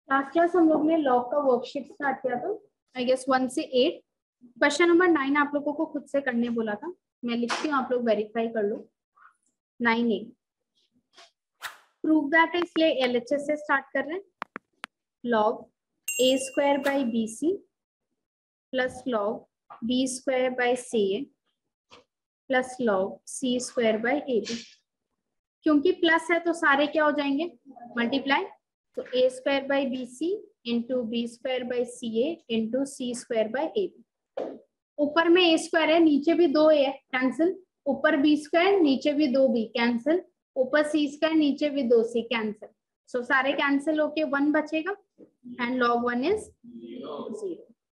Last class हम लोग ने लॉग का वर्कशीट स्टार्ट किया था, आई गेस 1 से 8। क्वेश्चन नंबर 9 आप लोगों को खुद से करने बोला था, मैं लिखती हूँ, आप लोग वेरीफाई कर लो। 9A प्रूव दैट, इसलिए LHS से स्टार्ट कर रहे हैं। Log A² by BC plus log B² by CA plus log C² by AB। क्योंकि प्लस है तो सारे क्या हो जाएंगे, मल्टीप्लाई। तो A² by BC into B² by CA into C² by AB। ऊपर में A² है, नीचे भी 2 A है, कैंसिल। ऊपर B², नीचे भी 2 B, कैंसिल। ऊपर C², नीचे भी 2 C, कैंसिल। सो सारे कैंसिल होके 1 बचेगा and log 1 is 0।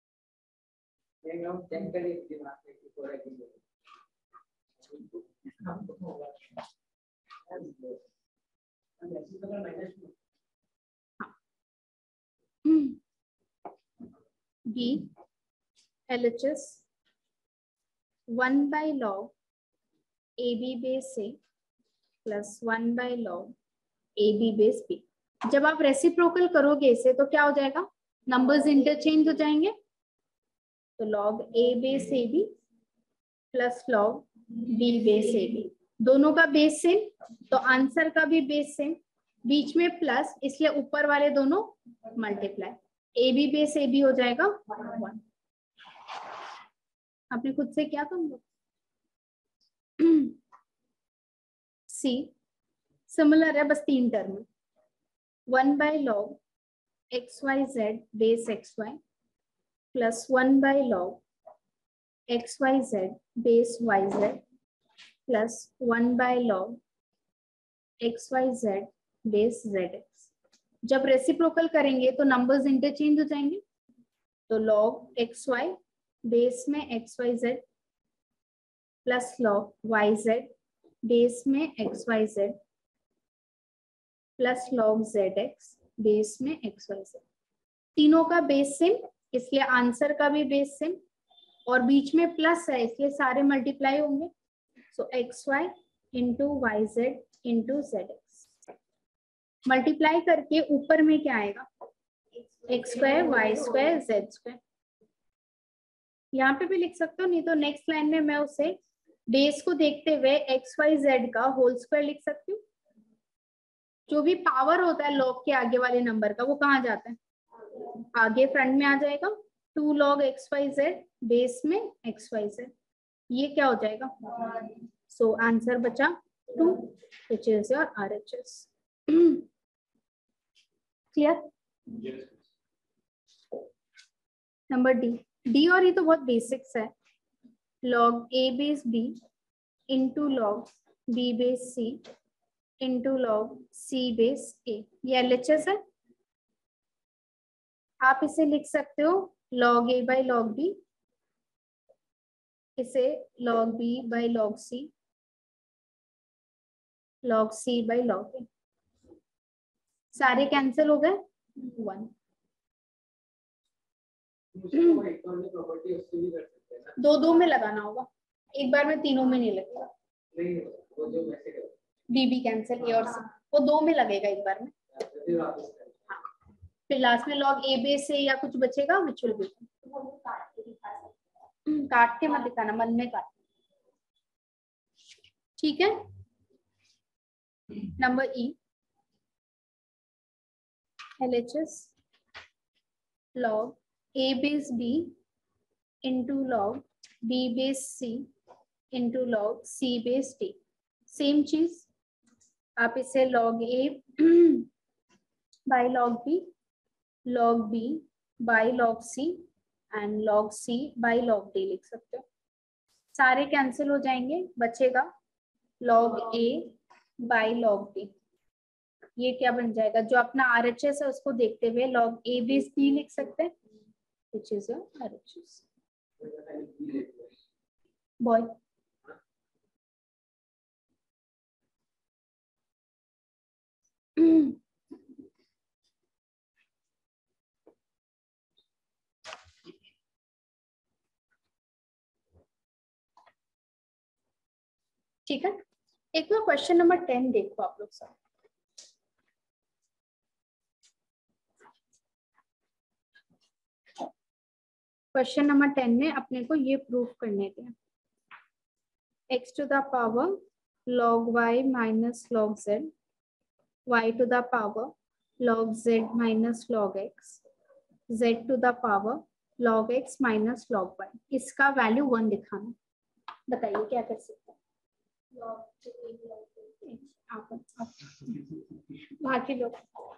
B LHS 1 by log AB base A plus 1 by log AB base B। जब आप रेसिप्रोकल करोगे इसे तो क्या हो जाएगा, नंबर्स इंटरचेंज हो जाएंगे। तो log A base AB plus log B base AB, दोनों का बेस सेम तो आंसर का भी बेस सेम, बीच में प्लस इसलिए ऊपर वाले दोनों मल्टीप्लाई। AB बेस AB हो जाएगा 1। आपने खुद से क्या तुम लोग सी सिमिलर है, बस 3 term. 1 by log XYZ base XY plus 1 by log XYZ base YZ plus 1 by log XYZ base ZX। जब रेसिप्रोकल करेंगे तो नंबर्स इंटरचेंज हो जाएंगे। तो log XY बेस में XYZ plus log YZ base में XYZ plus log ZX base में XYZ। तीनों का बेस सेम इसलिए आंसर का भी बेस सेम, और बीच में प्लस है इसलिए सारे मल्टीप्लाई होंगे। So XY into YZ into ZX multiply करके ऊपर में क्या आएगा, X² Y² Z²। यहाँ पे भी लिख सकते हो, नहीं तो नेक्स्ट लाइन में मैं उसे बेस को देखते हुए XYZ का होल स्क्वायर लिख सकती हूँ। जो भी पावर होता है लॉग के आगे वाले नंबर का वो कहाँ जाता है, आगे फ्रंट में आ जाएगा। 2 log XYZ बेस में XYZ, ये क्या हो जाएगा। सो आंसर बचा 2 which is your RHS। Clear. Number D और ये तो बहुत बेसिक्स है। log A base B into log B base C into log C base A, ये LHS है। आप इसे लिख सकते हो log A by log B, इसे log B by log C, log C by log A। सारे कैंसिल हो गए 1। दो में लगाना होगा, एक बार में तीनों में नहीं लगेगा। बी भी कैंसिल, ए और सी वो 2 में लगेगा एक बार में। हाँ, फिर लास्ट में log A बेस से या कुछ बचेगा विच विल बी। काट के मत दिखाना, मन में काट। ठीक है। Number E LHS log A base B into log B base C into log C base D। Same चीज आप इसे log A by log B, log B by log C and log C by log D लिख सकते हो। सारे cancel हो जाएंगे, बचेगा log A by log D। ये क्या बन जाएगा, जो अपना RHS है उसको देखते हुए log A base D लिख सकते हैं which is your RHS। Boy ठीक है। एक बार क्वेश्चन नंबर 10 देखो आप लोग सब। क्वेश्चन नंबर 10 में अपने को ये प्रूफ करने थे, x to the power log y minus log z, y to the power log z minus log x, z to the power log x minus log y। इसका वैल्यू 1 दिखाना। बताइए क्या कर सकते हैं आप बाकी लोग।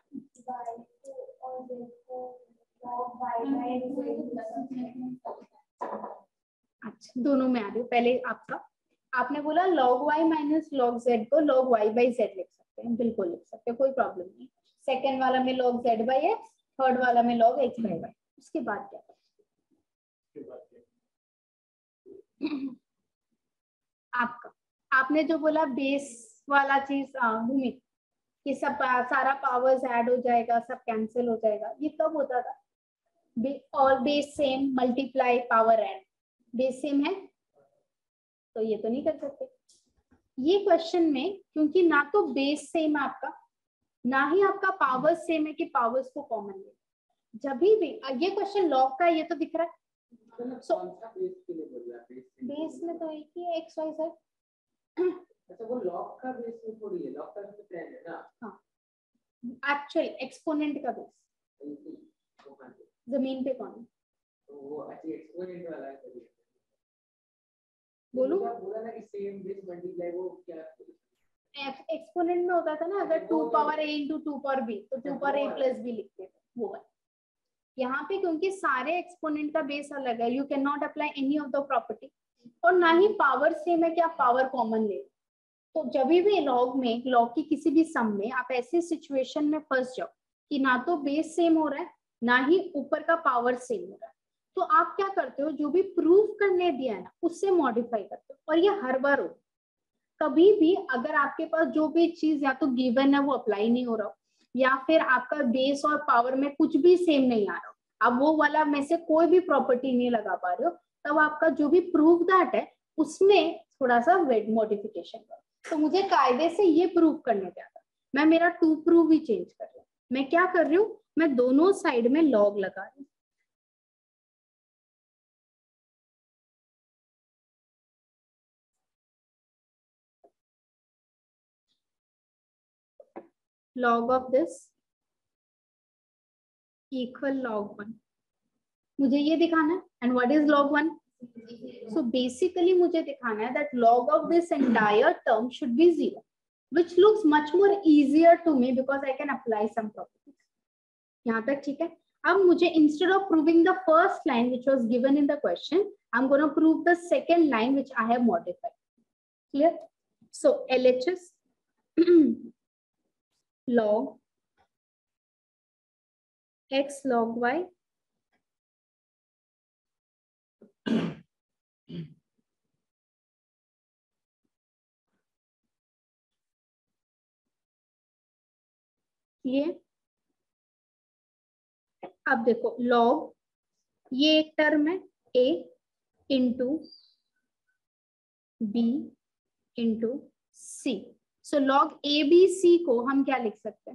अच्छा दोनों में आ रही हूँ। पहले आपका, आपने बोला log y minus log z को log y by z लिख सकते हैं, बिल्कुल लिख सकते हैं, कोई प्रॉब्लम नहीं। सेकेंड वाला में log z by x, third वाला में log x by y। उसके बाद क्या आपका, आपने जो बोला बेस वाला चीज भूमि कि सब सारा पावर्स ऐड हो जाएगा, सब कैंसिल हो जाएगा, ये कब होता था? और base same multiply power add, base same है तो ये तो नहीं कर सकते ये क्वेश्चन में, क्योंकि ना तो बेस सेम है आपका, ना ही आपका पावर्स सेम है कि पावर्स को कॉमन ले। जब भी ये क्वेश्चन लॉग का, ये तो दिख रहा है। सो बेस में तो एक ही एक्स वाई जेड। अच्छा वो लॉग का बेस में थोड़ी है, लॉग का तो 10 है ना। हाँ एक्चुअल एक्सपोनेंट का बेस जमीन पे कौन है? तो वो अच्छी एक्सपोनेंट वाला है। बोलो बोला ना कि सेम बेस मल्टीप्लाई, वो क्या एक्सपोनेंट में होता था ना, अगर 2 पावर a इंटू 2 पावर b तो 2 पावर a प्लस b लिखते थे, वो है। यहाँ पे क्योंकि सारे एक्सपोनेंट का बेस अलग है, you can not apply any of the property, और ना ही पावर सेम है कि आप पावर कॉमन ले। तो जब भी लॉग में, लॉग की किसी भी सम में आप ऐसे सिचुएशन में फंस जाओ कि ना तो बेस सेम हो रहा है, ना ही ऊपर का पावर सेम हो रहा है, तो आप क्या करते हो, जो भी प्रूफ करने दिया है ना उससे मॉडिफाई करते हो। और ये हर बार हो, कभी भी अगर आपके पास जो भी चीज या तो गिवन है वो अप्लाई नहीं हो रहा, या फिर आपका बेस और पावर में कुछ भी सेम नहीं आ रहा, आप वो वाला में से कोई भी प्रॉपर्टी नहीं लगा पा रहे हो, तब आपका जो भी प्रूफ दैट है उसमें थोड़ा सा मॉडिफिकेशन करो। तो मुझे कायदे से ये प्रूफ करने दिया था, मैं मेरा टू प्रूफ ही चेंज कर रही हूँ। मैं क्या कर रही हूँ, मैं दोनों साइड में लॉग लगा रही हूँ। log of this equal log 1, मुझे ये दिखाना है। And what is log 1? So basically मुझे दिखाना है that log of this entire term should be 0, which looks much more easier to me because I can apply some properties. यहाँ तक ठीक है? अब मुझे instead of proving the first line which was given in the question, I'm going to prove the second line which I have modified. Clear? So LHS log x log y ये, अब देखो log, ये एक term है a into b into c। So log a b c को हम क्या लिख सकते हैं?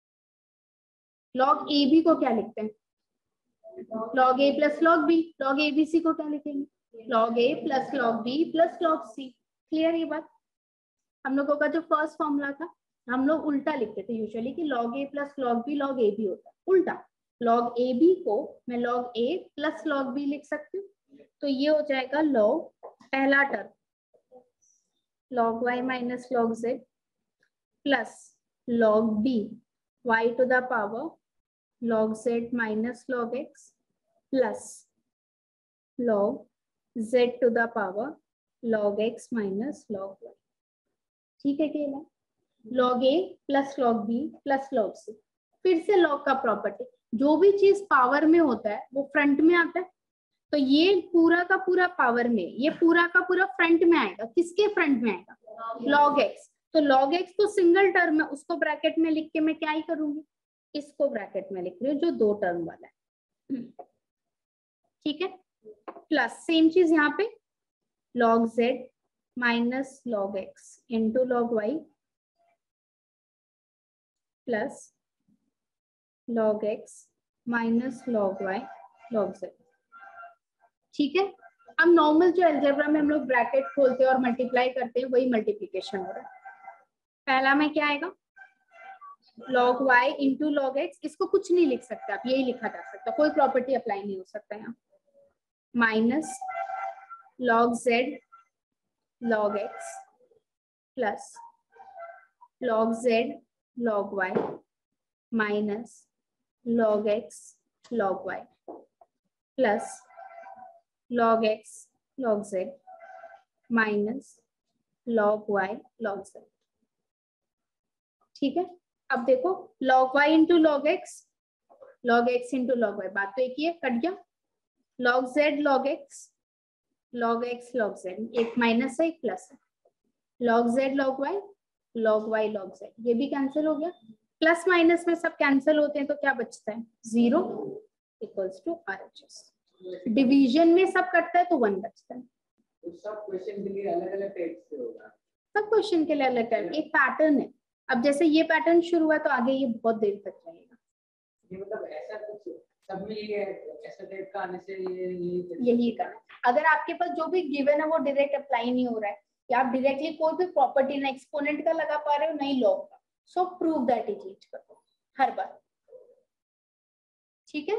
log a b को क्या लिखते हैं? log a plus log b। log a b c को क्या लिखेंगे? log a plus log b plus log c। Clear ये बात? हम लोगों का जो फर्स्ट फॉर्मूला था, हम लोग उल्टा लिखते थे यूजुअली कि log a plus log b log a b होता है। उल्टा log a b को मैं log a plus log b लिख सकती हूँ, तो ये हो जाएगा log पहला term log y minus log z plus log b y to the power log z minus log x plus log z to the power log x minus log y। ठीक है क्या? log a plus log b plus log c। फिर से log का property, जो भी चीज power में होता है वो फ्रंट में आता है, तो ये पूरा का पूरा पावर में, ये पूरा का पूरा फ्रंट में आएगा। किसके फ्रंट में आएगा? log x। तो log x तो सिंगल टर्म है, उसको ब्रैकेट में लिख के मैं क्या ही करूंगी, इसको ब्रैकेट में लिख रही हूँ जो 2 टर्म वाला है। ठीक है? प्लस सेम चीज यहाँ पे log z minus log x into log y plus log x minus log y log z। ठीक है। अब नॉर्मल जो अलजेब्रा में हम लोग ब्रैकेट खोलते हैं और मल्टीप्लाई करते हैं वही मल्टीप्लीकेशन हो रहा है। पहला में क्या आएगा, log y into log x, इसको कुछ नहीं लिख सकते आप, यही लिखा जा सकता, कोई प्रॉपर्टी अप्लाई नहीं हो सकता यहाँ। Minus log z log x plus log z log y minus log x log y plus log x log z minus log y log z। ठीक है। अब देखो log y into log x into log y, बात तो एक ही है, cut गया। log z log x log z, एक माइनस है एक प्लस है। log z log y log z, ये भी कैंसिल हो गया। प्लस माइनस में सब कैंसिल होते हैं तो क्या बचता है, 0 इक्वल्स टू RHS। डिवीजन में सब कटता है तो 1 बचता है। तो सब क्वेश्चन के लिए अलग अलग टाइप से होगा, सब क्वेश्चन के लिए अलग टाइप, एक पैटर्न है। अब जैसे ये पैटर्न शुरू हुआ तो आगे ये बहुत देर तक रहेगा। ये मतलब ऐसा कुछ सब में ये ऐसा टाइप का आने से यही करना। अगर आपके पास जो भी गिवन है वो डायरेक्ट अप्लाई नहीं हो रहा है, या आप डायरेक्टली कोई भी प्रॉपर्टी ना एक्सपोनेंट का लगा पा रहे हो नहीं लॉग का, so prove that is use करो हर बार। ठीक है।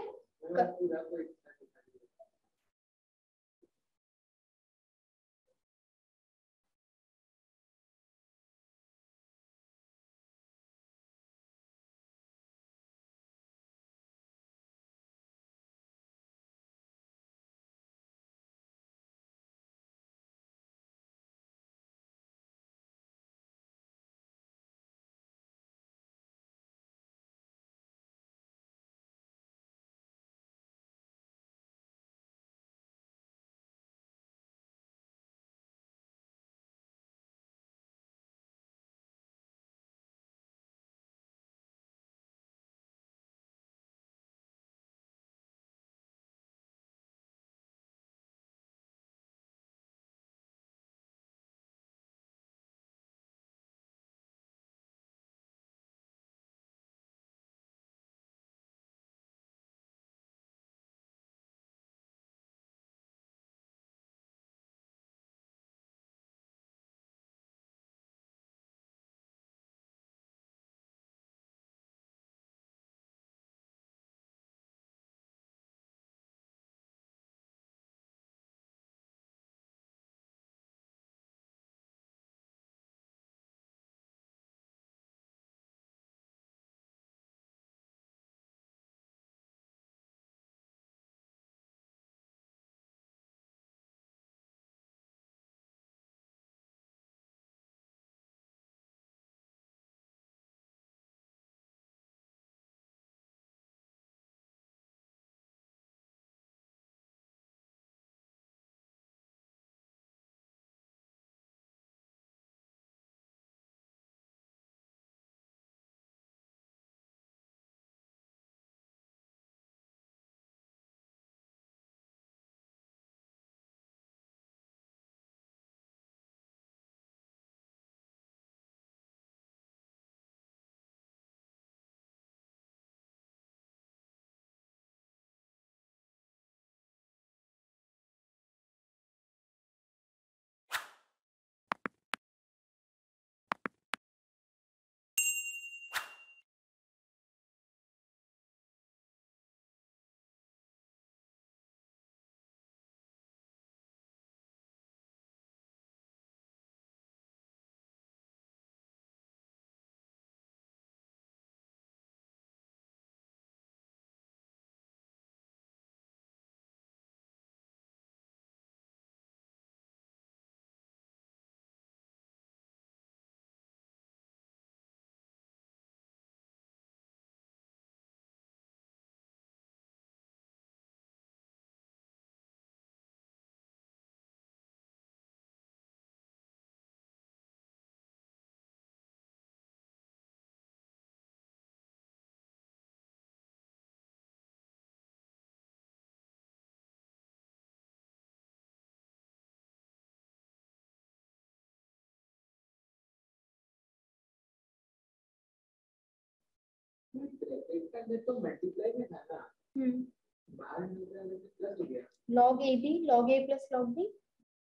तो मल्टीप्लाई में था ना, बाहर निकलने में प्लस हो गया। Log A B, log A plus log B.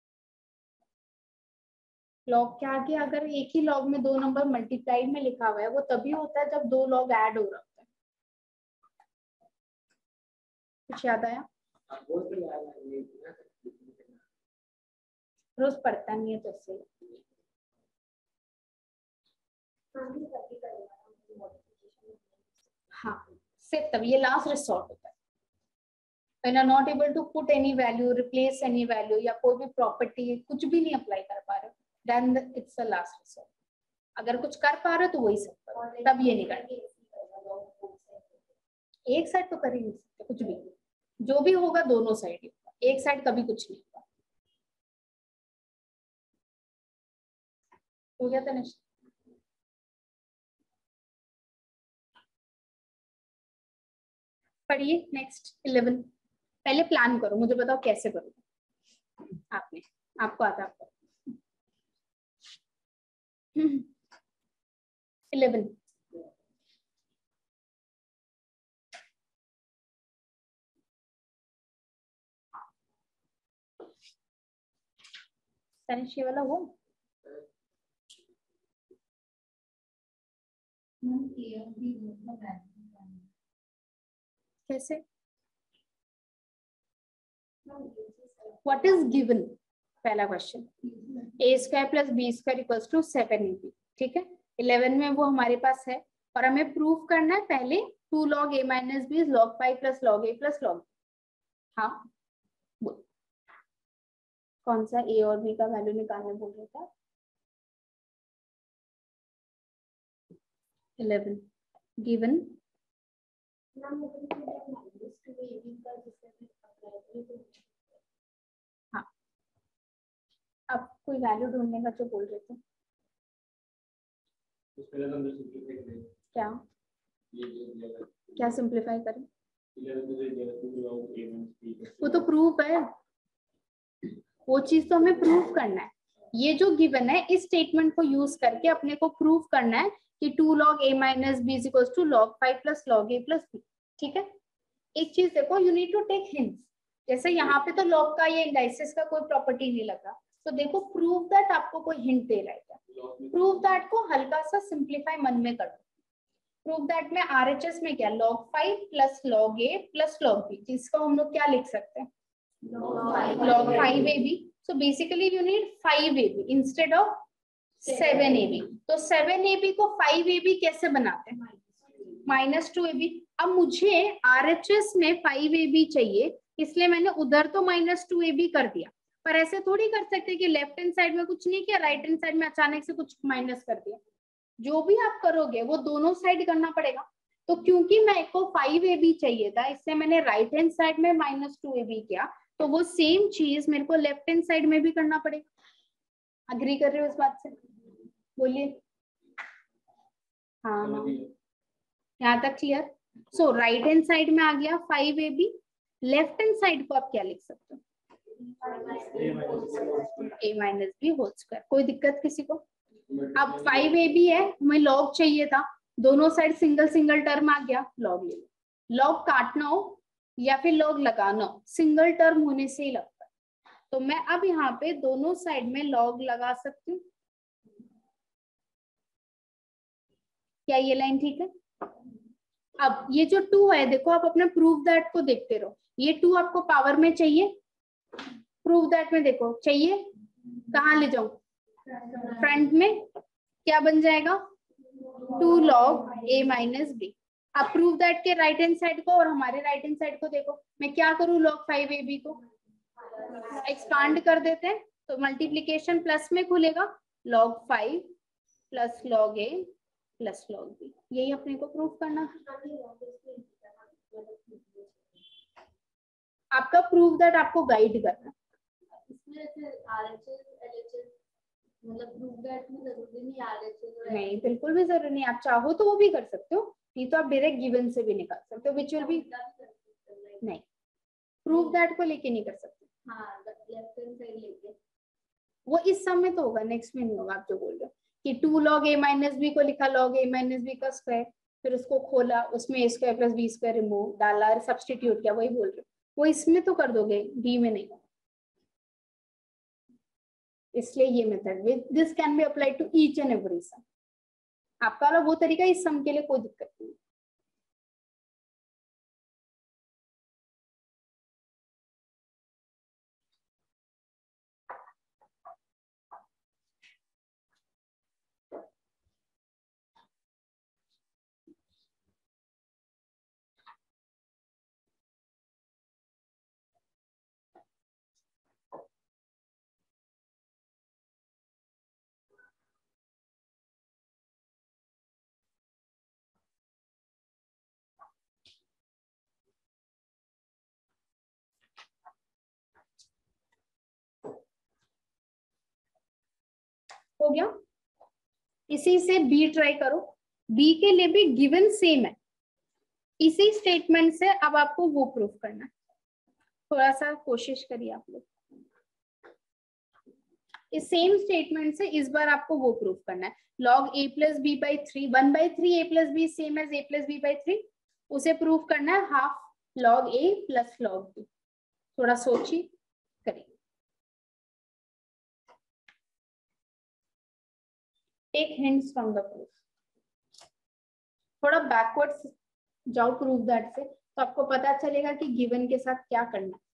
Log के आगे अगर एक ही लॉग में दो नंबर मल्टीप्लाइड में लिखा हुआ है वो तभी होता है जब दो लॉग ऐड हो रहा होता है। कुछ याद आया? रोज पढ़ता नहीं है तो इससे। हाँ, सिर्फ तब ये लास्ट रिसोर्ट होता है। When you are not able to put any value, replace any value या कोई भी प्रॉपर्टी कुछ भी नहीं अप्लाई कर पा रहे, then it's the last resort. अगर कुछ कर पा रहे तो वही सब करो, तब ये नहीं करते। एक साइड तो कर ही नहीं सकते कुछ भी, जो भी होगा दोनों साइड ही होगा, एक साइड कभी कुछ नहीं होगा। हो गया तनिष? पढ़िए नेक्स्ट 11। पहले प्लान करो, मुझे बताओ कैसे करोगे आपने, आपको आता है? 11 तनिष ये वाला वो कैसे? What is given? पहला question A square plus B square equals to 7ab। ठीक है, 11 में वो हमारे पास है और हमें प्रूफ करना है पहले 2 log a minus B is log 5 plus log a plus log। हाँ बोल, कौन सा a और b का वैल्यू निकालने बोल रहे था? 11 गिवन हाँ, अब कोई वैल्यू ढूंढने का जो बोल रहे थे क्या? क्या सिंप्लीफाई करें? वो तो प्रूफ है, वो चीज तो हमें प्रूफ करना है। ये जो गिवन है इस स्टेटमेंट को यूज करके अपने को प्रूफ करना है कि 2 log a minus B is equals to log 5 plus log a plus B. ठीक है, एक चीज देखो, you need to take hints. जैसे यहाँ पे तो log का ये इंडाइसिस का कोई प्रॉपर्टी नहीं लगा, तो देखो प्रूव दैट आपको कोई हिंट दे रहा है क्या? प्रूव दैट को हल्का सा सिंप्लीफाई मन में कर दो। प्रूव दैट में RHS में क्या, log 5 plus log a plus log b, जिसको हम लोग क्या लिख सकते हैं? log 5ab। So basically you need 5ab instead of 7ab। तो 7ab को 5ab कैसे बनाते हैं? -2ab। अब मुझे RHS में 5ab चाहिए, इसलिए मैंने उधर तो -2ab कर दिया, पर ऐसे थोड़ी कर सकते कि लेफ्ट हैंड साइड में कुछ नहीं किया, राइट हैंड साइड में अचानक से कुछ माइनस कर दिया। जो भी आप करोगे वो दोनों साइड करना पड़ेगा। तो क्योंकि मेरे को 5ab चाहिए था, इससे मैंने राइट हैंड साइड में -2ab किया, तो वो सेम चीज मेरे को लेफ्ट हैंड साइड में भी करना पड़ेगा। अग्री कर रहे हो इस बात से? बोलिए। हाँ, यहाँ तक clear? So right hand side में आ गया 5ab, लेफ्ट हैंड साइड को आप क्या लिख सकते हो? a minus B whole square. कोई दिक्कत किसी को? अब 5ab है, हमें log चाहिए था, दोनों साइड सिंगल सिंगल टर्म आ गया, log ले लो। log काटना हो या फिर log लगाना हो, सिंगल टर्म होने से ही लगता है, तो मैं अब यहाँ पे दोनों साइड में log लगा सकती हूँ। क्या ये लाइन ठीक है? अब ये जो 2 है, देखो आप अपने प्रूफ दैट को देखते रहो, ये 2 आपको पावर में चाहिए, प्रूफ दैट में देखो चाहिए, कहाँ ले जाऊं? फ्रंट में क्या बन जाएगा? 2 log a माइनस बी। अब प्रूफ दैट के राइट हैंड साइड को और हमारे राइट हैंड साइड को देखो, मैं क्या करूं? log 5ab को एक्सपांड कर देते हैं, तो मल्टीप्लीकेशन प्लस में खुलेगा, log 5 plus log a plus log b। यही अपने को प्रूफ करना है। आपका प्रूफ दैट आपको गाइड करना। मतलब प्रूफ दैट में जरूरी नहीं RHS नहीं, बिल्कुल भी जरूरी नहीं, आप चाहो तो वो भी कर सकते हो, नहीं तो आप डायरेक्ट गिवन से भी निकाल सकते हो, विच विल बी नहीं, प्रूफ दैट को लेके नहीं कर सकते। हाँ, लेफ्ट हैंड साइड लेके वो इस सम में तो होगा, नेक्स्ट में नहीं होगा। आप जो बोल रहे हो कि 2 log a माइनस बी को लिखा log a माइनस बी का स्क्वायर, फिर उसको खोला, उसमें a square plus B square remove डाला, सब्सटीट्यूट किया, वही बोल रहे हो। वो इसमें तो कर दोगे, बी में नहीं, इसलिए ये method this can be applied to each and every sum. आपका वाला वो तरीका, इस सम के लिए कोई दिक्कत नहीं। हो गया। इसी से बी ट्राई करो, बी के लिए भी गिवन सेम है, इसी स्टेटमेंट से अब आपको वो प्रूफ करना है। थोड़ा सा कोशिश करिए आप लोग, इस सेम स्टेटमेंट से इस बार आपको वो प्रूफ करना है। log a plus B by 3, 1/3 a plus B same as a plus B by 3, उसे प्रूफ करना है half log a plus log b। थोड़ा सोचिए, करिए। Take hints from the proof, थोड़ा बैकवर्ड जाओ प्रूफ दैट से, तो आपको पता चलेगा कि गिवन के साथ क्या करना है।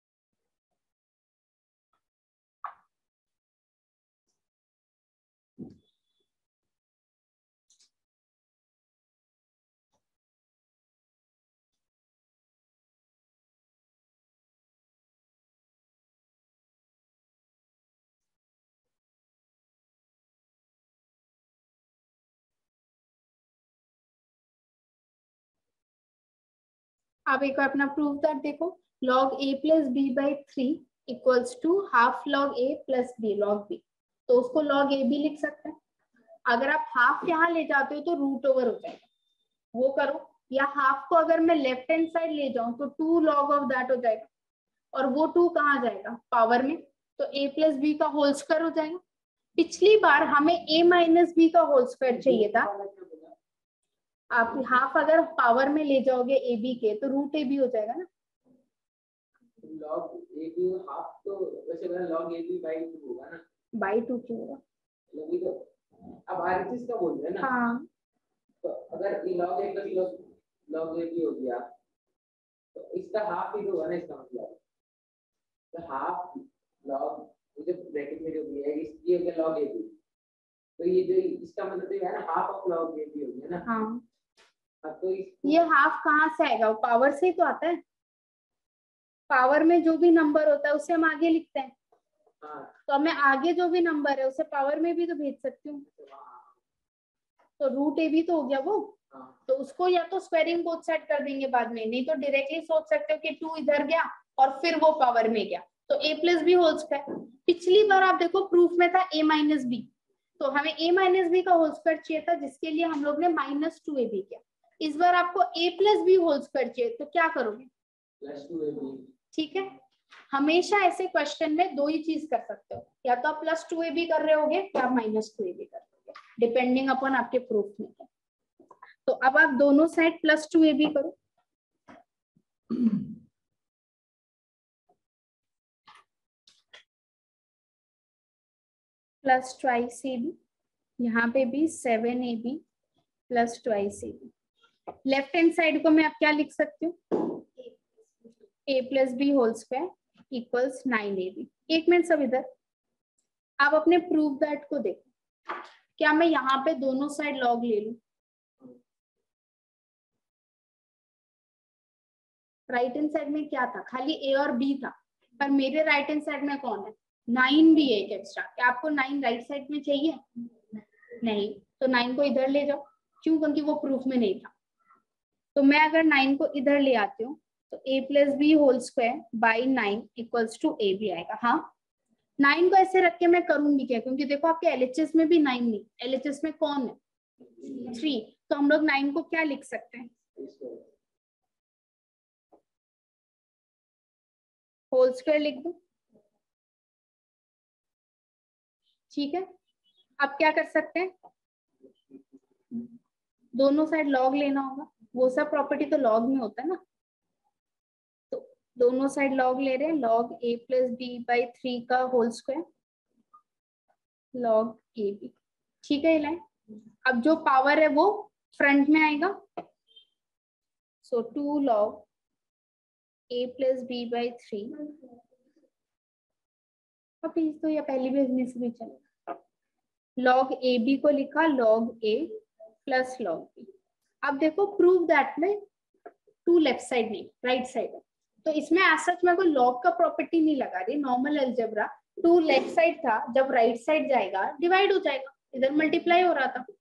आप एक बार अपना प्रूफ दैट देखो, log a plus B by 3 equals to half log a plus B log b, तो उसको log a भी लिख सकते हैं। अगर आप हाफ यहाँ ले जाते हो तो रूट ओवर हो जाएगा, वो करो। या हाफ को अगर मैं लेफ्ट हैंड साइड ले जाऊं तो 2 log ऑफ दैट हो जाएगा, और वो 2 कहाँ जाएगा, पावर में, तो a प्लस बी का होल स्क्वायर हो जाएगा। पिछली बार हमें a माइनस बी का होल स्क्वायर चाहिए था, आप हाफ अगर पावर में ले जाओगे ए बी के तो रूट ए बी हो जाएगा ना। log a भी हाफ तो वैसे मेरा log a भी बाई 2 होगा ना, बाई 2 क्यों होगा, लगी तो अब आरएचएस का बोल रहे हैं ना। हाँ, तो अगर log a plus log a भी हो गया तो इसका हाफ ही तो होगा ना, इसका मतलब तो हाफ log जो ब्रैकेट में जो भी है ये हो गया log a भी, तो ये जो इसका मतलब ये है ना हाफ ऑफ log a भी हो गया ना। हाँ, तो ये हाफ कहाँ से आएगा, वो पावर से ही तो आता है। पावर में जो भी नंबर होता है उसे हम आगे लिखते हैं, तो मैं आगे जो भी नंबर है उसे पावर में भी तो भेज सकती हूँ, तो रूट ए भी तो हो गया वो। तो उसको या तो स्क्वायरिंग बोथ साइड कर देंगे बाद में, नहीं तो डायरेक्टली सोच सकते हो कि 2 इधर गया और फिर वो पावर में गया, तो a plus B whole square. पिछली बार आप देखो प्रूफ में था a माइनस बी, तो हमें a माइनस बी का होल स्क्वायर चाहिए था, जिसके लिए हम लोग ने -2ab किया। इस बार आपको a plus B whole square चाहिए, तो क्या करोगे, +2ab। ठीक है, हमेशा ऐसे क्वेश्चन में दो ही चीज कर सकते हो, या तो आप +2ab कर रहे होगे या आप -2ab कर रहे होगे, डिपेंडिंग अपॉन आपके प्रूफ में। तो अब आप दोनों साइड +2ab करो, +2ab, यहाँ पे भी 7ab +2ab। Left hand side को मैं आप क्या लिख सकती हूँ, a plus B whole square equals 9ab। एक मिनट सब इधर, आप अपने प्रूफ दैट को देखो, क्या मैं यहाँ पे दोनों साइड लॉग ले लूं, राइट हैंड साइड में क्या था, खाली a और b था, पर मेरे राइट हैंड साइड में कौन है, 9 भी है एक एक्स्ट्रा। क्या आपको 9 राइट साइड में चाहिए, नहीं, तो 9 को इधर ले जाओ, क्यों, क्योंकि वो प्रूफ में नहीं था। तो मैं अगर 9 को इधर ले आती हूँ तो a plus B whole square by 9 equals to a भी आएगा। हाँ, 9 को ऐसे रख के मैं करूंगी क्या, क्योंकि देखो आपके एलएचएस में भी 9 नहीं, एलएचएस में कौन है, 3, तो हम लोग 9 को क्या लिख सकते हैं, होल स्क्वायर लिख दो, ठीक है। अब क्या कर सकते हैं, दोनों साइड लॉग लेना होगा, वो सब प्रॉपर्टी तो लॉग में होता है ना, तो दोनों साइड लॉग ले रहे हैं, log a plus B by 3 का whole square log A B. ठीक है ये लाइन। अब जो पावर है वो फ्रंट में आएगा, so 2 log a plus B by 3। अब भेज दो या पहली भेजने से भी चलेगा। log ए बी को लिखा log a plus log b। अब देखो प्रूव दैट में टू लेफ्ट साइड नहीं राइट साइड है, तो इसमें ऐसा मैं कोई लॉग का प्रॉपर्टी नहीं लगा रही, normal algebra. To left side था, जब राइट साइड जाएगा डिवाइड हो जाएगा, इधर मल्टीप्लाई हो रहा था।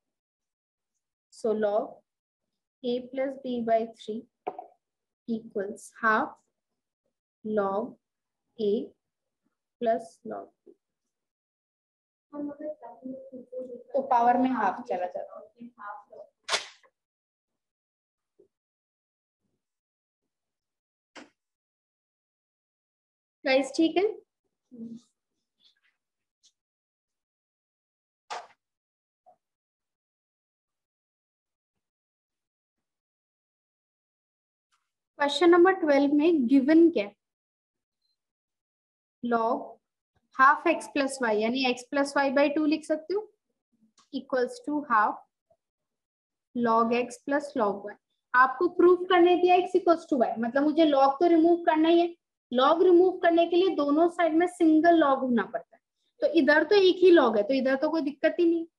So log a plus B by 3 equals half log a plus log b। तो पावर में हाफ चला जाता है। गाइस ठीक है। क्वेश्चन नंबर 12 में गिवन क्या, log half x plus y यानी x प्लस वाई बाई 2 लिख सकते हो, equals to half log x plus log y। आपको प्रूफ करने दिया x इक्वल्स टू वाई, मतलब मुझे log तो रिमूव करना ही है। log रिमूव करने के लिए दोनों साइड में सिंगल log होना पड़ता है, तो इधर तो एक ही log है, तो इधर तो कोई दिक्कत ही नहीं।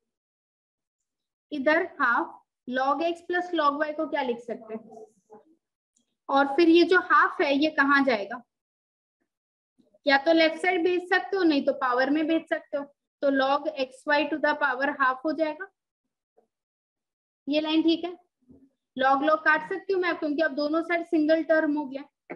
इधर half log x plus log y को क्या लिख सकते हैं, और फिर ये जो हाफ है ये कहाँ जाएगा, या तो लेफ्ट साइड भेज सकते हो, नहीं तो पावर में भेज सकते हो, तो log xy to the power half हो जाएगा। ये लाइन ठीक है। लॉग लॉग काट सकती हूँ मैं, क्योंकि अब दोनों साइड सिंगल टर्म हो गया।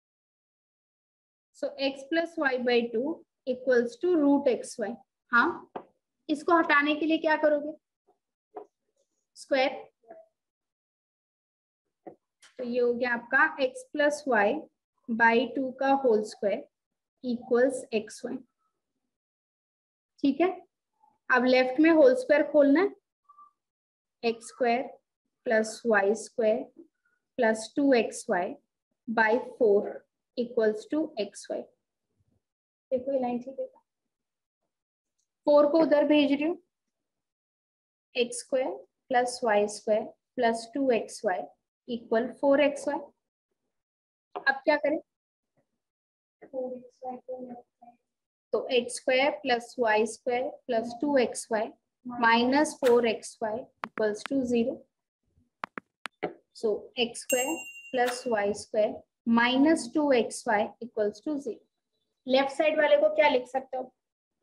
So x plus y by 2 equals to root x y. हाँ, इसको हटाने के लिए क्या करोगे, स्क्वायर। तो ये हो गया आपका x प्लस वाई बाई 2 का whole square equals x y. ठीक है, अब लेफ्ट में होल स्क्वायर खोलना है, x square plus y square plus 2xy by 4 equals to xy। देखो ये लाइन ठीक है, 4 को उधर भेज रही हूँ, x square plus y square plus 2xy equal 4xy। अब क्या करें, तो x square plus y square plus 2xy minus 4xy equals to 0। So x square plus y square minus 2xy equals to 0। Left side वाले को क्या लिख सकते हो,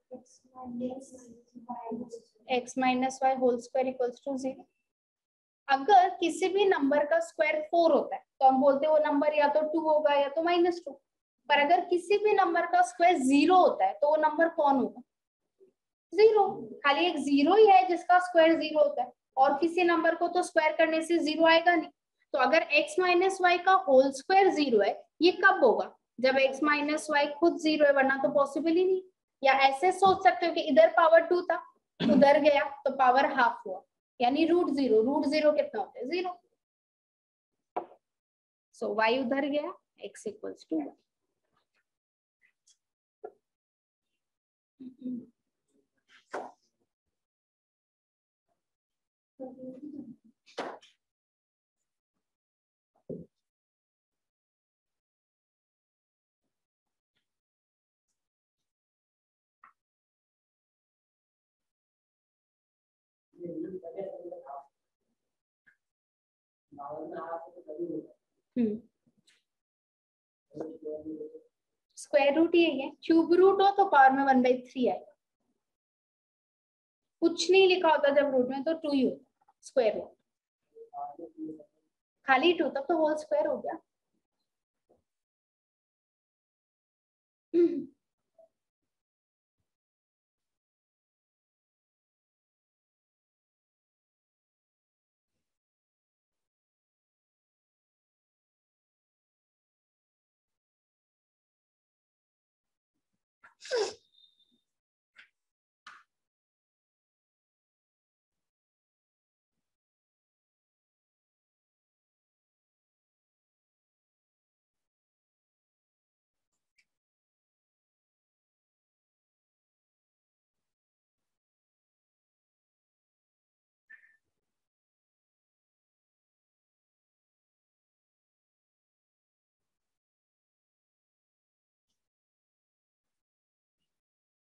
x minus y whole square equals to 0। अगर किसी भी नंबर का स्क्वायर 4 होता है तो हम बोलते हैं वो नंबर या तो 2 होगा या तो -2। पर अगर किसी भी नंबर का स्क्वायर 0 होता है तो वो नंबर कौन होगा, 0। खाली एक 0 ही है जिसका स्क्वायर 0 होता है, और किसी नंबर को तो स्क्वायर करने से 0 आएगा नहीं। तो अगर x माइनस वाई का होल स्क्वायर 0 है, ये कब होगा, जब x माइनस वाई खुद 0 है, वरना तो पॉसिबल ही नहीं। या ऐसे सोच सकते हो कि इधर पावर 2 था, उधर गया तो पावर हाफ हुआ, यानी √0। √0 कितना होता है, 0। सो y उधर गया, x equals to 1। Square root ही है, क्यूब रूट हो तो पावर में 1/3 आएगा। कुछ नहीं लिखा होता जब रूट में, तो 2 ही होता स्क्वायर रूट, खाली 2 तब तो होल स्क्वायर हो गया।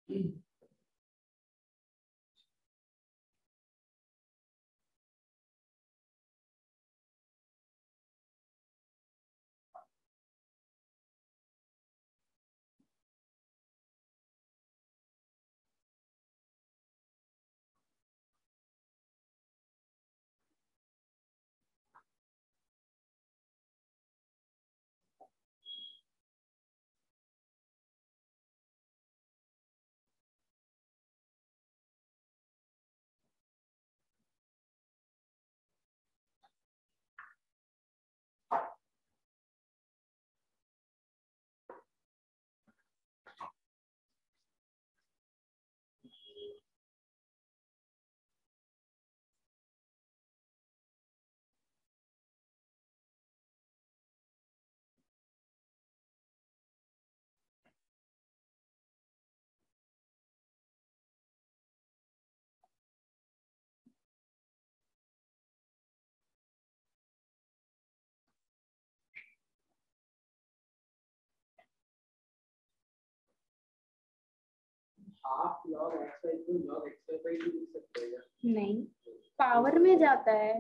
हाफ लॉग एक्स वाई को लॉग एक्स वाई बाई 2 लिख सकते हैं। नहीं, पावर में जाता है,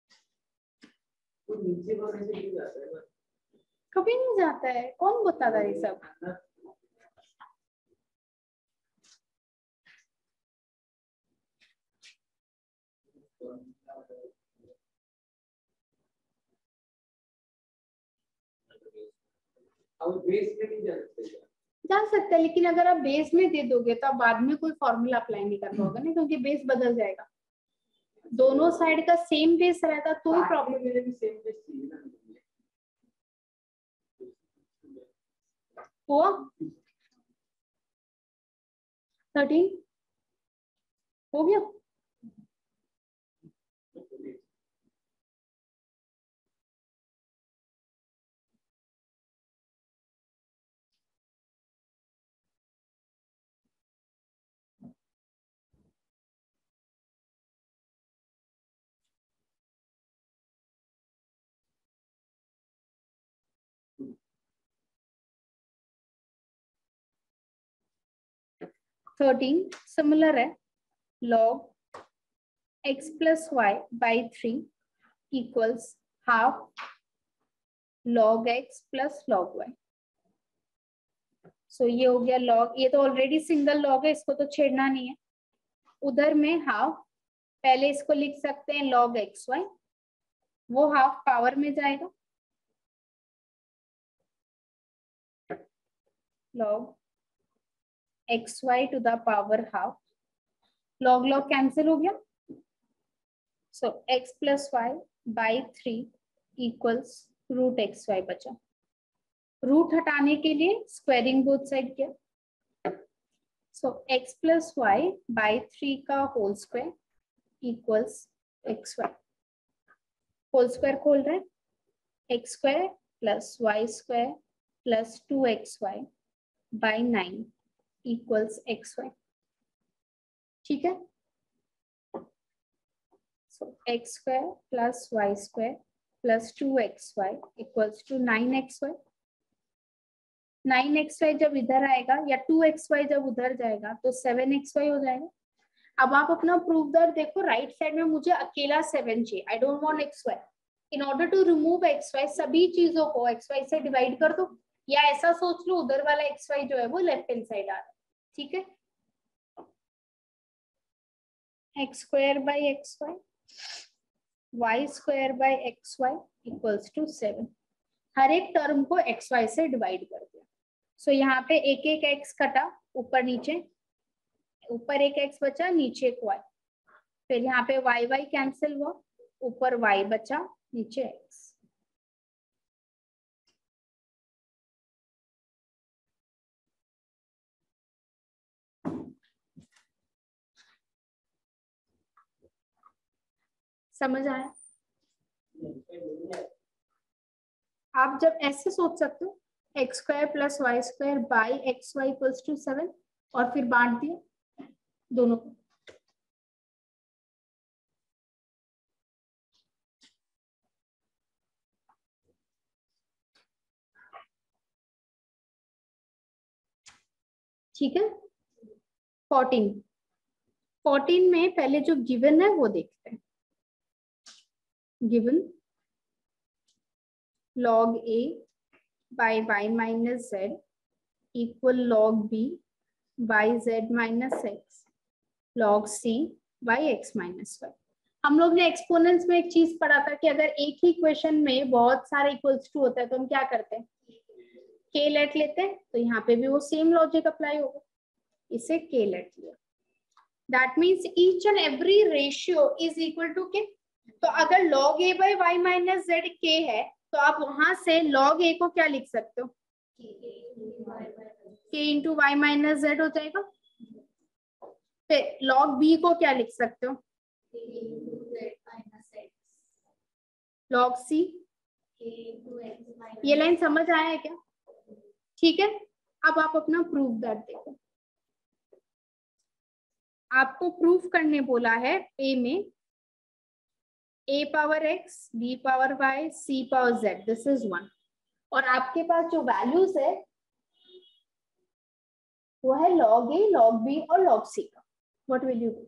तो नीचे को कैसे लिख जाता है ना? कभी नहीं जाता है, कौन बताता है ये सब? अब बेस में नहीं जा सकते क्या? जा सकता है, लेकिन अगर आप बेस में दे दोगे तो आप बाद में कोई फॉर्मूला अप्लाई नहीं कर पाओगे ना, क्योंकि बेस बदल जाएगा। दोनों साइड का सेम बेस रहता तो ही प्रॉब्लम। मेरे भी सेम बेस चाहिए ना। हुआ 13 हो गया। थर्टीन सिमिलर है, log x plus y by 3 equals half log x plus log y। So ये हो गया log, ये तो ऑलरेडी सिंगल log है, इसको तो छेड़ना नहीं है। उधर में हाफ, पहले इसको लिख सकते हैं log एक्स वाई, वो हाफ पावर में जाएगा, log x y to the power half, log log cancel हो गया। So x plus y by 3 equals root x y बचा। रूट हटाने के लिए स्क्वायरिंग बोथ साइड किया। So x plus y by 3 का whole square equals x y, whole square खोल रहे हैं, x square plus y square plus 2xy by 9 equals x y. ठीक है, so x square plus y square plus 2xy equals to 9xy। 9xy जब इधर आएगा या 2xy जब उधर जाएगा तो 7xy हो जाएगा। अब आप अपना प्रूफ दर देखो, राइट साइड में मुझे अकेला 7 चाहिए, I don't want xy। In order to remove xy सभी चीजों को xy से डिवाइड कर दो, या ऐसा सोच लो उधर वाला xy जो है वो लेफ्ट हैंड साइड आ रहा है। ठीक है, x square by x y, y square by x y equals to 7। हर एक टर्म को एक्स वाई से डिवाइड कर दिया। सो यहाँ पे एक एक एक्स कटा, ऊपर नीचे, ऊपर एक एक्स बचा, नीचे एक वाई, फिर यहाँ पे वाई वाई कैंसिल हुआ, ऊपर वाई बचा, नीचे एक्स। समझ आया? आप जब ऐसे सोच सकते हो x square plus y square by x y equals to 7 और फिर बांट दिया दोनों को। ठीक है, 14 में पहले जो गिवन है वो देखते हैं। Given log a by y minus z equal log b by z minus x log c by x minus y। हम लोग ने एक्सपोनेंट्स में एक चीज पढ़ा था कि अगर एक ही इक्वेशन में बहुत सारे इक्वल्स टू होता है तो हम क्या करते हैं, के लेट लेते हैं। तो यहाँ पे भी वो सेम लॉजिक अप्लाई होगा, इसे के लेट लिया। That means each and every ratio is equal to k. तो अगर log a by y minus z k है तो आप वहां से log a को क्या लिख सकते हो, k into y minus z हो जाएगा। फिर log b को क्या लिख सकते हो, log c। ये लाइन समझ आया है क्या? ठीक है, अब आप अपना प्रूफ दैट देखो। आपको प्रूफ करने बोला है a में a power x, b power y, c power z, this is 1। और आपके पास जो वैल्यूज है वो है log a, log b और log c का। What will you do?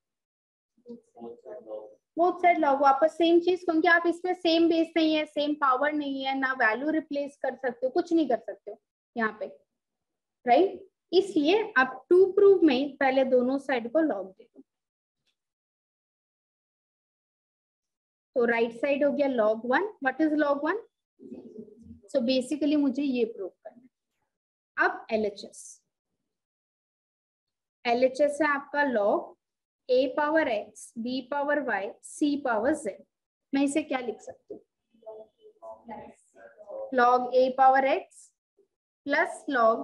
Both side log, वापस सेम चीज, क्योंकि आप इसमें सेम बेस नहीं है, सेम पावर नहीं है, ना वैल्यू रिप्लेस कर सकते हो, कुछ नहीं कर सकते हो यहाँ पे, राइट? इसलिए आप टू प्रूव में पहले दोनों साइड को लॉग दे दो। तो राइट साइड हो गया log 1। What is log 1? So basically मुझे ये प्रूव करना है। अब LHS, LHS है आपका log a power x, b power y, c power z। मैं इसे क्या लिख सकती हूँ, log a power x plus log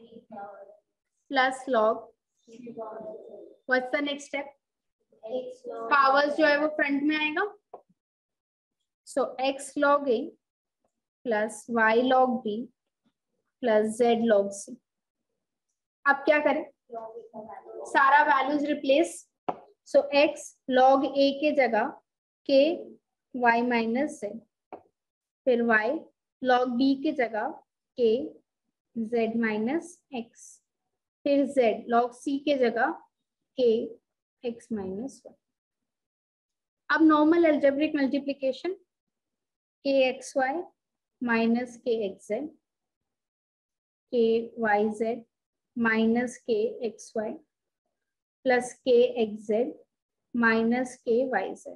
what's the next step, powers जो है वो फ्रंट में आएगा। So x log a plus y log b plus z log c। अब क्या करें, सारा values replace. So x log a के जगह k y माइनस z, फिर y log b के जगह k z माइनस x, फिर z log c के जगह k x माइनस 1। अब normal algebraic multiplication, k x y minus k x z, k y z minus k x y plus k x z minus k y z।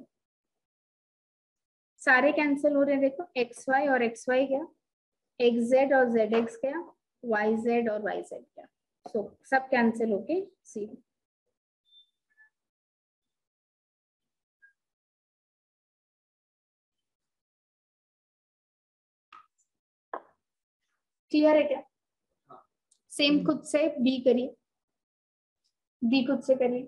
सारे cancel हो रहे हैं, देखो x y और x y गया, x z और z x गया, y z और वाई जेड गया। सो सब कैंसिल होके जीरो। क्लियर है क्या? सेम खुद से बी करिए, बी खुद से करिए।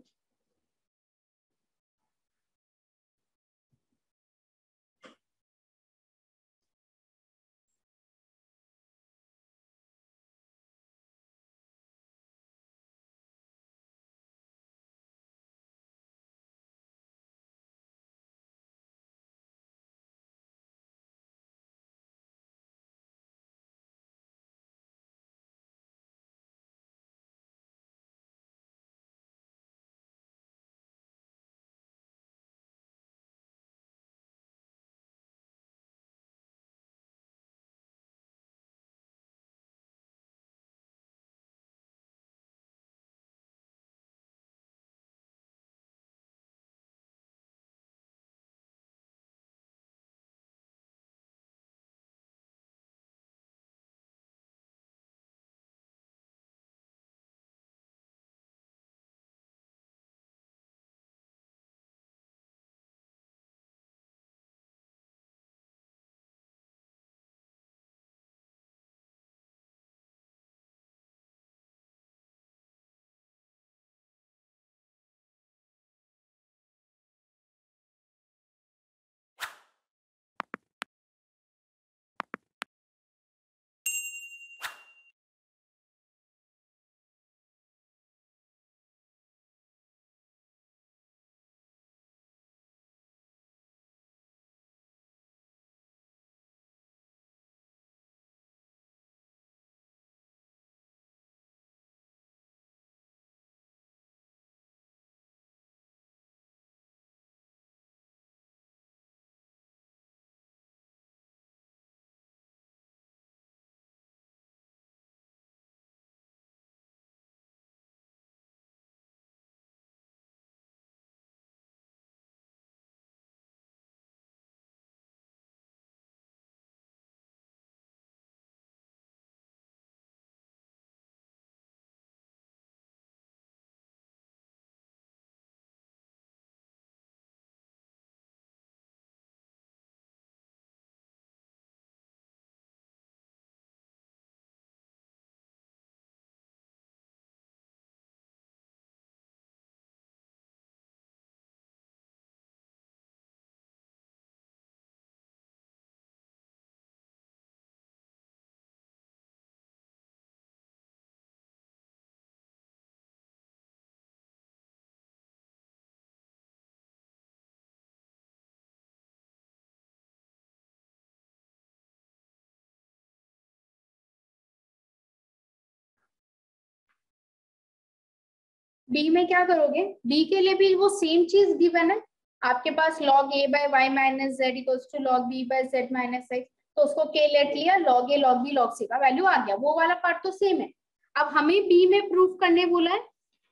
बी में क्या करोगे, बी के लिए भी वो सेम चीज गिवन है आपके पास, log a by y minus z equals to log b by z minus x, तो उसको k लेट लिया, log a log b log c का वैल्यू आ गया, वो वाला पार्ट तो सेम है। अब हमें बी में प्रूफ करने बोला है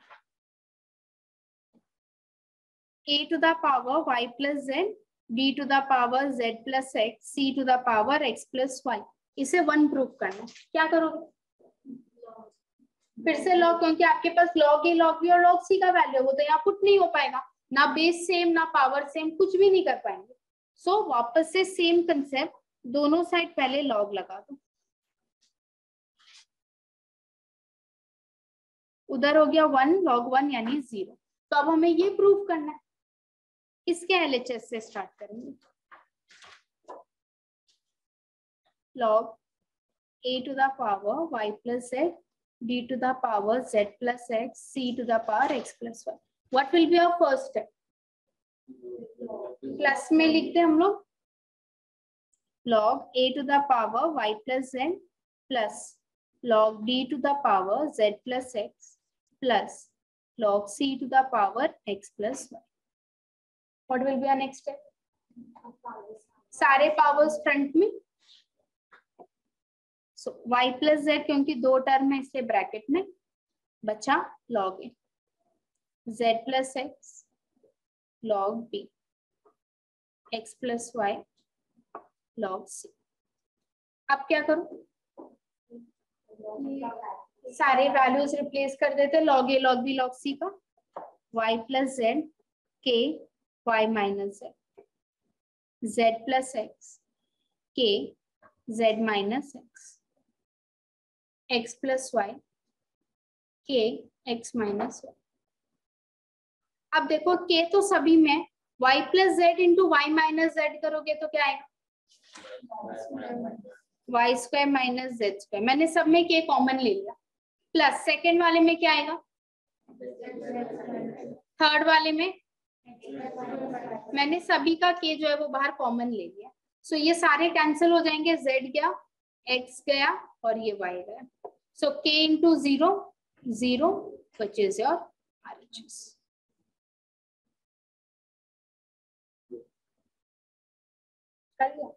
a to the power y plus z, b to the power z plus x, c to the power x plus y, इसे 1 प्रूफ करना है। क्या करोगे, फिर से लॉग, क्योंकि आपके पास log a log b और log c का वैल्यू है, वो तो यहाँ पुट नहीं हो पाएगा, ना बेस सेम ना पावर सेम, कुछ भी नहीं कर पाएंगे। सो वापस से सेम कंसेप्ट, दोनों साइड पहले लॉग लगा दो, उधर हो गया 1 log 1 यानी 0। तो अब हमें ये प्रूफ करना है, इसके एलएचएस से स्टार्ट करेंगे। log a to the power y plus z, d to the power z plus x, c to the power x plus y. What will be our first step? Plus में लिखते हैं हम लोग log a to the power y plus z plus log d to the power z plus x plus log c to the power x plus y. What will be our next step? सारे powers front में, so y plus z, क्योंकि दो term है इसलिए bracket में बचा log a, z plus x log b, x plus y log c। अब क्या करूं, सारे वैल्यूज रिप्लेस कर देते, log a log b log c का, y plus z k y minus z, z plus x k z minus x, x plus y k x minus y। अब देखो k तो सभी में, y plus z into y minus z करोगे तो क्या आएगा, y square minus z square, मैंने सब में k कॉमन ले लिया, प्लस सेकेंड वाले में क्या आएगा, थर्ड वाले में मैंने सभी का k जो है वो बाहर कॉमन ले लिया, सो ये सारे कैंसिल हो जाएंगे, z गया x गया और ये y गया, so k into 0 0 which is your RHS। कर लिया,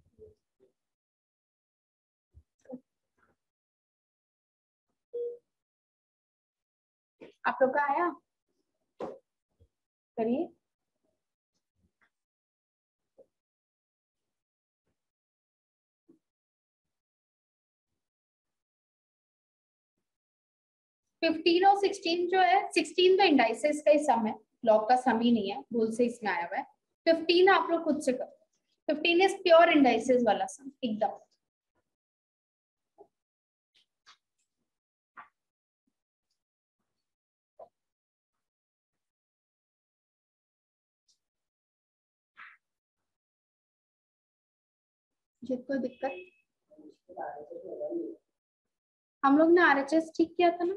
आप लोग का आया, करिए। फिफ्टीन और 16 जो है, 16 तो इंडाइसेस का ही सम है, लॉग का सम ही नहीं है, भूल से इसमें आया हुआ है। 15 आप लोग खुद से करो, 15 इज प्योर इंडाइसेस वाला सम एकदम। जिसको दिक्कत, हम लोग ने आरएचएस ठीक किया था ना,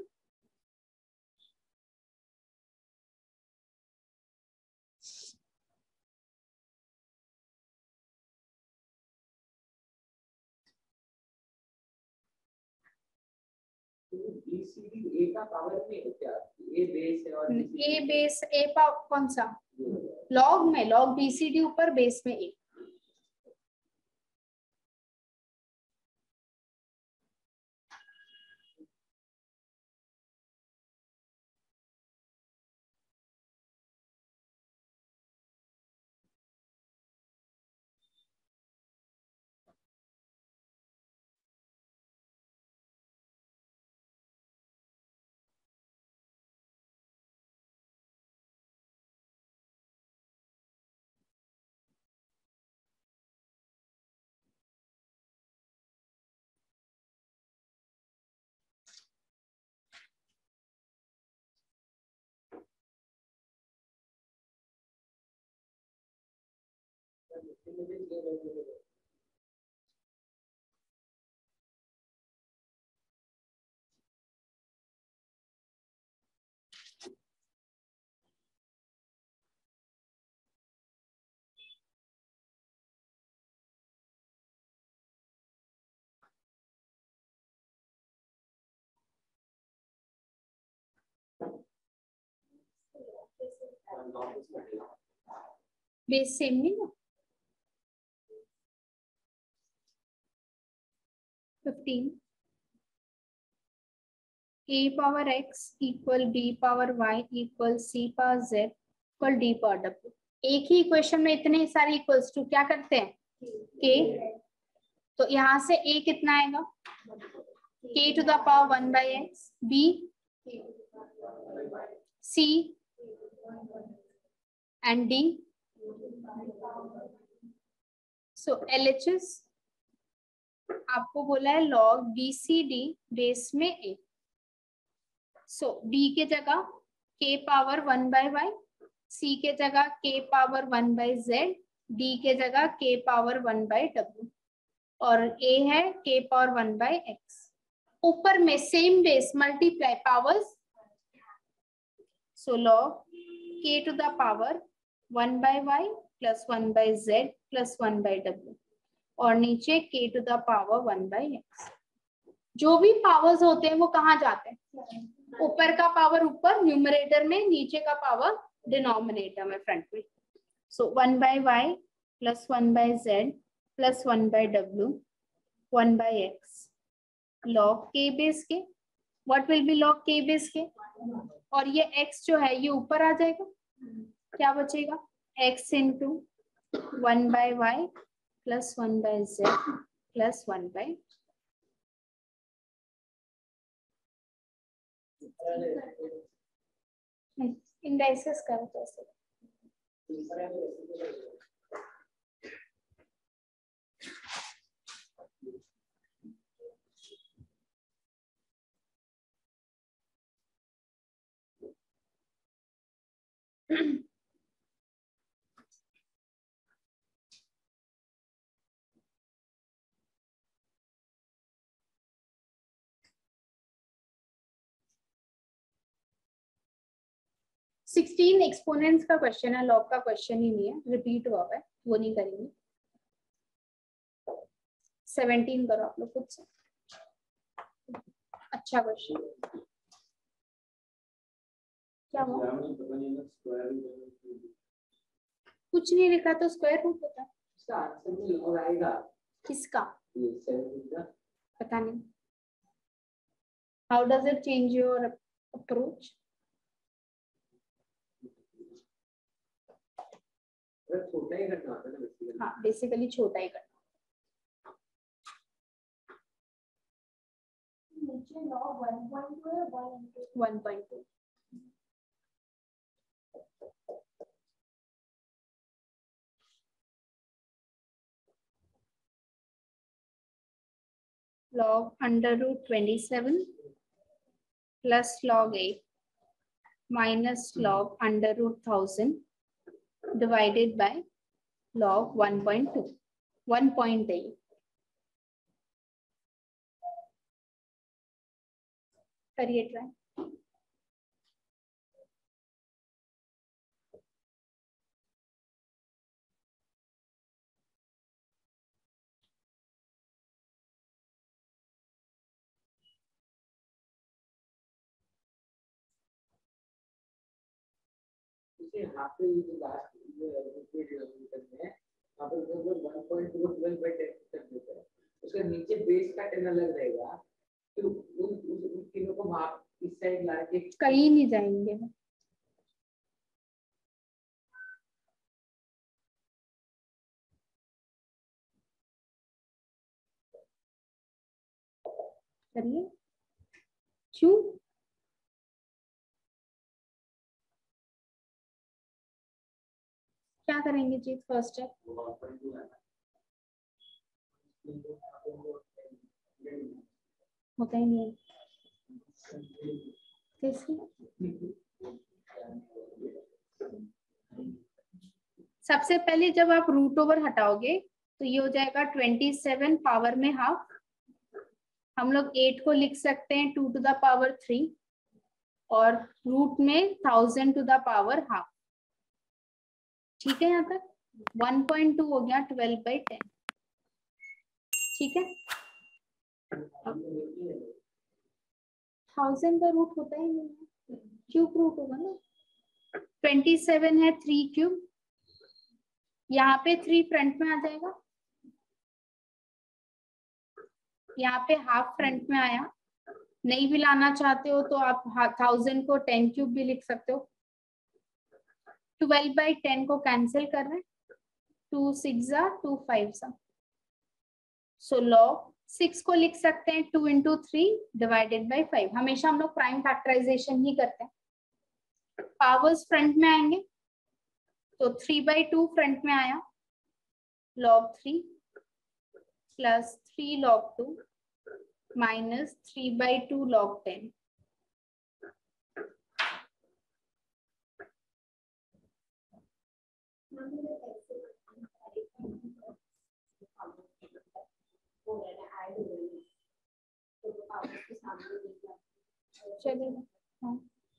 BCD A का पावर में है क्या, A बेस है और ए बेस ए पावर कौन सा, लॉग में, लॉग बीसीडी ऊपर बेस में ए, बेस सेम नहीं ना। 15 a power x equal b power y equal c power z equal d power w। एक ही इक्वेशन में इतने सारे इक्वल्स टू क्या करते हैं k, तो यहाँ से a कितना आएगा k to the power 1 by x, b c and d। So LHS आपको बोला है log BCD बेस में a। सो d के जगह k power 1 by y, c के जगह k power 1 by z, d के जगह k पावर 1 by w और a है k पावर 1 by x। ऊपर में same base multiply powers, so log k to the power 1 by y plus 1 by z plus 1 by w और नीचे k to the power 1 by x। जो भी powers होते हैं वो कहाँ जाते हैं, ऊपर का पावर ऊपर न्यूमरेटर में, नीचे का पावर डिनोमिनेटर में फ्रंट में। So 1 by y plus 1 by z plus 1 by w 1 by x log k base k। What will be log k base k, और ये x जो है ये ऊपर आ जाएगा, क्या बचेगा x into 1 by y plus 1 by z plus 1 by indices करो तो ऐसे। सिक्सटीन एक्सपोनेंट्स का क्वेश्चन है, लॉग का क्वेश्चन ही नहीं है, रिपीट हुआ है, वो नहीं करेंगे। 17 करो आप लोग खुद से, अच्छा क्वेश्चन। क्या हुआ, कुछ नहीं लिखा तो स्क्वायर रूट होता है किसका, पता नहीं। How does it change your approach, छोटा ही करना होता है ना, हाँ बेसिकली छोटा ही करना। नीचे लॉग 1.2 है, 1.2 log under root 27 plus log 8 minus log under root 1000 divided by log 1.2 1.8। करिए ट्राई। यहाँ पे ये जो लास्ट में यहाँ पे 1.2 by 10 कर देते हैं, उसके नीचे बेस का 10 अलग रहेगा, तो उन तीनों को वहाँ इस साइड ला के कहीं नहीं जाएंगे। करिए, क्यों क्या करेंगे जी, फर्स्ट है होता ही नहीं है कैसे। सबसे पहले जब आप रूट ओवर हटाओगे तो ये हो जाएगा 27 पावर में हाफ। हम लोग 8 को लिख सकते हैं 2 to the power 3 और रूट में 1000 to the power हाफ। ठीक है, यहाँ तक 1.2 हो गया 12 by 10। ठीक है, 1000 का रूट होता ही नहीं है, क्यूब रूट होगा ना। 27 है 3 क्यूब, यहाँ पे 3 फ्रंट में आ जाएगा, यहाँ पे हाफ फ्रंट में आया। नहीं भी लाना चाहते हो तो आप 1000 को 10 क्यूब भी लिख सकते हो। 12/10 को कैंसिल कर रहे हैं, 2 6 2 5 सो लॉग 6 को लिख सकते हैं 2 × 3 डिवाइडेड बाई 5। हमेशा हम लोग प्राइम फैक्टराइजेशन ही करते हैं। पावर्स फ्रंट में आएंगे तो 3/2 फ्रंट में आया, log 3 plus 3 log 2 minus 3/2 log 10। चलिए हाँ,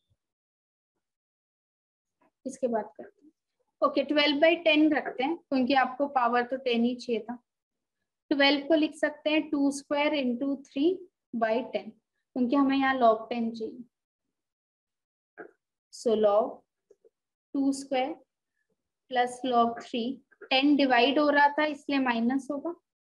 इसके बाद करते हैं। ओके 12/10 रखते हैं क्योंकि आपको पावर तो 10 ही चाहिए था। 12 को लिख सकते हैं 2² × 3/10 क्योंकि हमें यहाँ log 10 चाहिए। So log 2² plus log 3, 10 divide हो रहा था इसलिए माइनस होगा।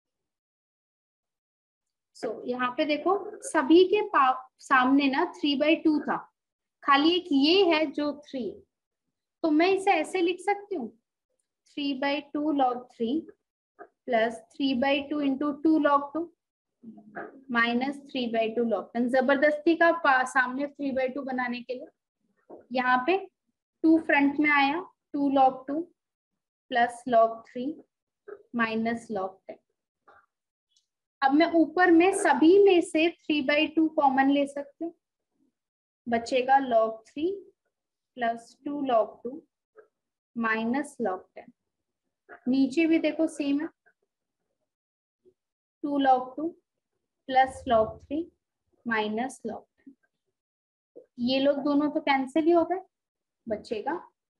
सो यहाँ पे देखो सभी के सामने ना 3/2 था, खाली एक ये है जो 3, तो मैं इसे ऐसे लिख सकती हूँ 3/2 log 3 plus 3/2 × 2 log 2 minus 3/2 log 10। जबरदस्ती का सामने 3/2 बनाने के लिए यहाँ पे 2 फ्रंट में आया, 2 log 2 plus log 3 minus log 10। अब मैं ऊपर में सभी में से 3/2 कॉमन ले सकती हूँ, बचेगा log 3 plus 2 log 2 minus log 10। नीचे भी देखो सेम है, 2 log 2 plus log 3 minus log 10। ये लोग दोनों तो कैंसिल ही हो गए, बचेगा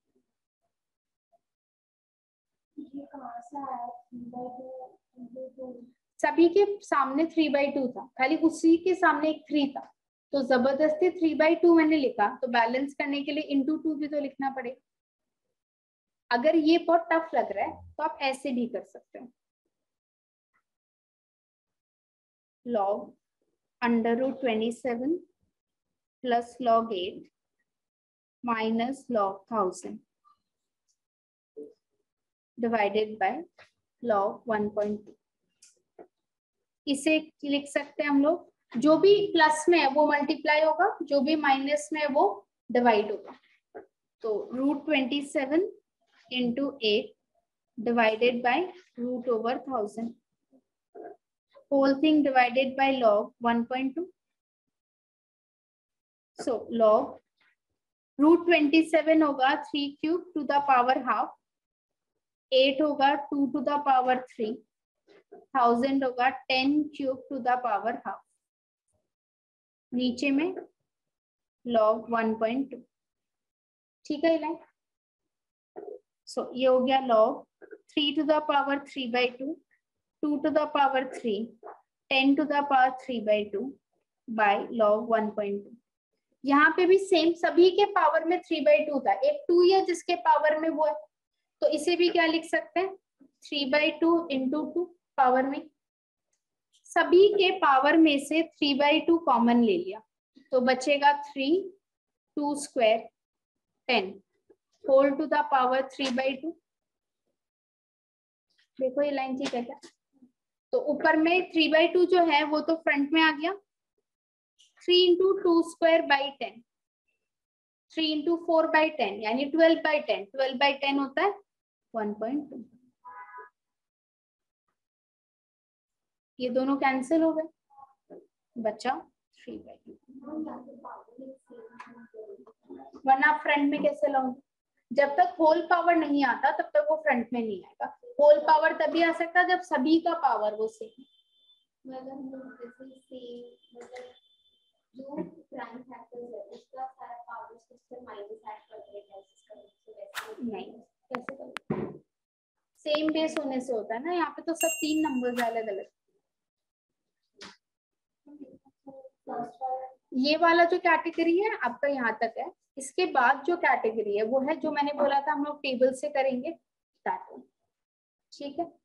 सभी के सामने 3/2 था, खाली उसी के सामने एक 3 था, तो जबरदस्ती 3/2 मैंने लिखा, तो बैलेंस करने के लिए इंटू 2 भी तो लिखना पड़ेगा। अगर ये बहुत टफ लग रहा है तो आप ऐसे भी कर सकते हो, log √27 plus log 8 minus log 1000 divided by log 1.2। इसे लिख सकते हैं हम लोग, जो भी प्लस में है वो मल्टीप्लाई होगा, जो भी माइनस में है वो डिवाइड होगा। तो √27 × 8 divided by √1000 whole thing divided by log 1.2। so log √27 होगा 3³ to the power half, 8 होगा 2 to the power 3, 1000 होगा 10³ to the power half, नीचे में log 1.2। ठीक है लाइन। सो ये हो गया log 3 to the power 3/2, 2 to the power 3, 10 to the power 3/2 by log 1.2। यहाँ पे भी सेम, सभी के पावर में 3/2 था, एक 2 है जिसके पावर में वो है, तो इसे भी क्या लिख सकते हैं 3/2 × 2 पावर में। सभी के पावर में से 3/2 कॉमन ले लिया तो बचेगा 3, 2² 10 होल टू द पावर 3/2। देखो ये लाइन ठीक है क्या? तो ऊपर में 3/2 जो है वो तो फ्रंट में आ गया, 3 × 2²/10, 3 × 4/10 यानी 12/10, 12/10 होता है 1.2। ये दोनों कैंसिल हो गए, बचा 3/2। वरना फ्रंट में कैसे लाऊंगी, जब तक होल पावर नहीं आता तब तक वो फ्रंट में नहीं आएगा। होल पावर तभी आ सकता है जब सभी का पावर वो सेम। जो प्राइम फैक्टर्स है उसका सारा पावर सिस्टम माइनस ऐड कर देगा इसका, नहीं कैसे करें, सेम बेस होने से होता है ना, यहाँ पे तो सब 3 नंबर्स अलग अलग। ये वाला जो कैटेगरी है आपका यहाँ तक है। इसके बाद जो कैटेगरी है वो है जो मैंने बोला था हम लोग टेबल से करेंगे, दैट वन। ठीक है।